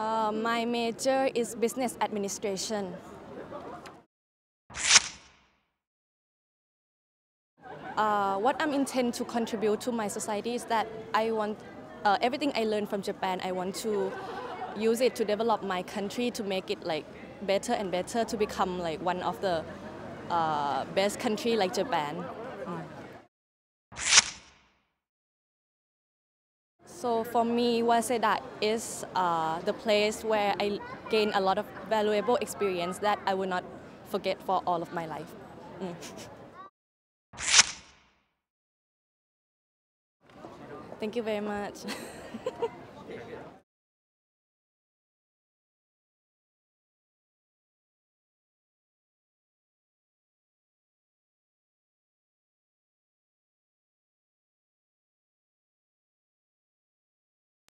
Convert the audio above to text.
My major is business administration. What I'm intend to contribute to my society is that I want everything I learned from Japan, I want to use it to develop my country, to make it like better and better, to become like one of the best country like Japan. So for me, Waseda is the place where I gain a lot of valuable experience that I will not forget for all of my life. Thank you very much.